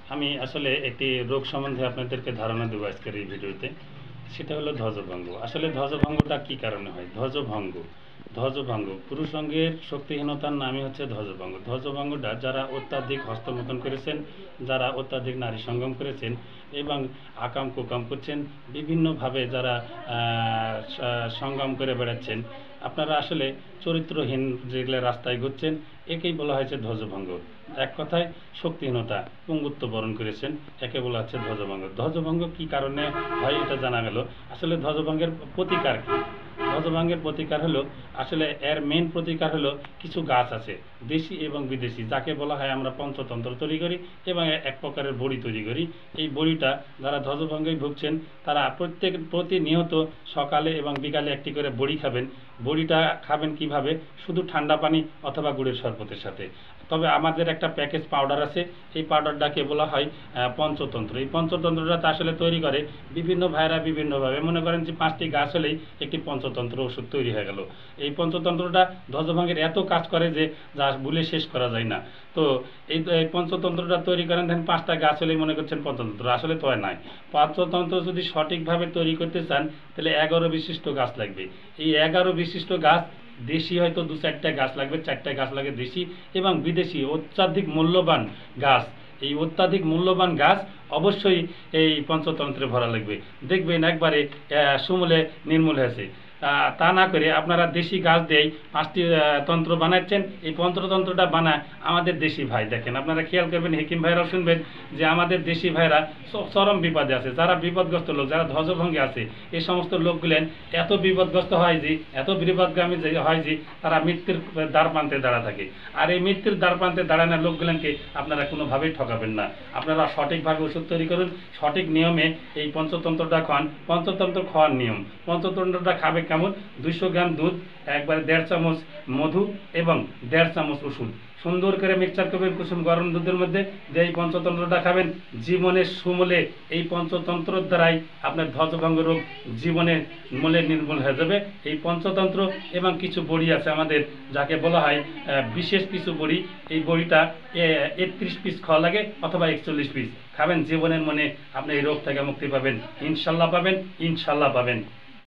আমি আসলে একটি রোগ সম্বন্ধে আপনাদেরকে ধারণা দেবো আজকের এই ভিডিওতে। সেটা হলো ধ্বজভঙ্গ। আসলে ধ্বজভঙ্গটা কী কারণে হয়? ধ্বজভঙ্গ পুরুষ অঙ্গের শক্তিহীনতার নামই হচ্ছে ধ্বজভঙ্গ। ধ্বজভঙ্গটা যারা অত্যাধিক হস্তমৈথুন করেছেন, যারা অত্যাধিক নারী সঙ্গম করেছেন এবং আকাম কুকাম করছেন, বিভিন্নভাবে যারা সঙ্গম করে বেড়াচ্ছেন, আপনারা আসলে চরিত্রহীন যেগুলো রাস্তায় ঘুরছেন, একেই বলা হয়েছে ধ্বজভঙ্গ। এক কথায় শক্তিহীনতা, পঙ্গুত্ব বরণ করেছেন, একে বলা হচ্ছে ধ্বজভঙ্গ। ধ্বজভঙ্গ কী কারণে হয় এটা জানা গেল। আসলে ধ্বজভঙ্গের প্রতিকার কী? ধ্বজভঙ্গের প্রতিকার হলো, আসলে এর মেন প্রতিকার হলো কিছু গাছ আছে দেশি এবং বিদেশি, যাকে বলা হয় আমরা পঞ্চতন্ত্র তৈরি করি এবং এক প্রকারের বড়ি তৈরি করি। এই বড়িটা যারা ধ্বজভঙ্গে ভুগছেন তারা প্রতিনিয়ত সকালে এবং বিকালে একটি করে বড়ি খাবেন। বড়িটা খাবেন কিভাবে? শুধু ঠান্ডা পানি অথবা গুড়ের শরবতের সাথে। তবে আমাদের একটা প্যাকেজ পাউডার আছে, এই পাউডারটাকে বলা হয় পঞ্চতন্ত্র। এই পঞ্চতন্ত্রটা আসলে তৈরি করে বিভিন্ন ভাইরা বিভিন্নভাবে। মনে করেন যে 5টি গাছ হলেই একটি পঞ্চতন্ত্র ওষুধ তৈরি হয়ে গেল। এই পঞ্চতন্ত্রটা ধ্বজভঙ্গের এত কাজ করে যে যা বলে শেষ করা যায় না। তো এই পঞ্চতন্ত্রটা তৈরি করেন, দেখেন 5টা গাছ হলেই মনে করছেন পঞ্চতন্ত্র, আসলে তো নয়। পঞ্চতন্ত্র যদি সঠিকভাবে তৈরি করতে চান তাহলে 11 বিশিষ্ট গাছ লাগবে। এই 11 বিশিষ্ট গাছ দেশি হয়তো 2-4টা গাছ লাগবে, 4টা গাছ লাগে দেশি, এবং বিদেশি অত্যাধিক মূল্যবান গাছ। এই অত্যাধিক মূল্যবান গাছ অবশ্যই এই পঞ্চতন্ত্রে ভরা লাগবে। দেখবেন একবারে সমূলে নির্মূল হয়েছে। তা না করে আপনারা দেশি গাছ দিয়েই 5টি তন্ত্র বানাচ্ছেন। এই পঞ্চতন্ত্রটা বানায় আমাদের দেশি ভাই, দেখেন আপনারা খেয়াল করবেন, হেকিম ভাইরাও শুনবেন যে আমাদের দেশি ভাইরা চরম বিপদে আছে। যারা বিপদগ্রস্ত লোক, যারা ধ্বজভঙ্গে আছে, এই সমস্ত লোকগুলেন এত বিপদগ্রস্ত হয় যে, এত বিপদগামী হয় যে তারা মৃত্যুর দ্বার প্রান্তে দাঁড়া থাকে। আর এই মৃত্যুর দ্বার প্রান্তে দাঁড়ানোর লোকগুলোকে আপনারা কোনোভাবেই ঠকাবেন না। আপনারা সঠিকভাবে ওষুধ তৈরি করুন, সঠিক নিয়মে এই পঞ্চতন্ত্রটা খান। পঞ্চতন্ত্র খাওয়ার নিয়ম, পঞ্চতন্ত্রটা খাবে কেমন? 200 গ্রাম দুধ, একবারে 1.5 চামচ মধু এবং 1.5 চামচ ওষুধ সুন্দর করে মিক্সচার করবেন কুসুম গরম দুধের মধ্যে দিয়ে এই পঞ্চতন্ত্রটা খাবেন। জীবনের সমূলে এই পঞ্চতন্ত্রের দ্বারাই আপনার ধ্বজভঙ্গ রোগ জীবনের মূলে নির্মূল হয়ে যাবে। এই পঞ্চতন্ত্র এবং কিছু বড়ি আছে আমাদের, যাকে বলা হয় বিশেষ কিছু বড়ি। এই বড়িটা 31 পিস খাওয়া লাগে অথবা 41 পিস খাবেন। জীবনের মনে আপনি এই রোগ থেকে মুক্তি পাবেন, ইনশাল্লাহ পাবেন, ইনশাল্লাহ পাবেন।